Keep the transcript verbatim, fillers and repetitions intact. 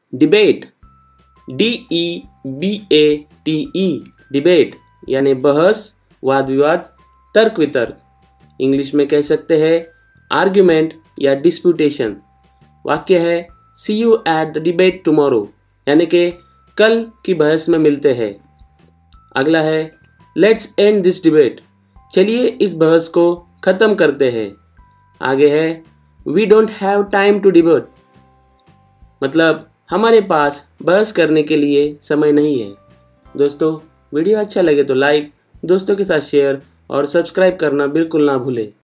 Debate, D E B A T E, debate यानी बहस, वाद विवाद, तर्क वितर्क। इंग्लिश में कह सकते हैं आर्ग्यूमेंट या डिस्प्यूटेशन। वाक्य है see you at the debate tomorrow, यानी कि कल की बहस में मिलते हैं। अगला है लेट्स एंड दिस डिबेट, चलिए इस बहस को ख़त्म करते हैं। आगे है we don't have time to debate, मतलब हमारे पास बहस करने के लिए समय नहीं है। दोस्तों, वीडियो अच्छा लगे तो लाइक, दोस्तों के साथ शेयर और सब्सक्राइब करना बिल्कुल ना भूलें।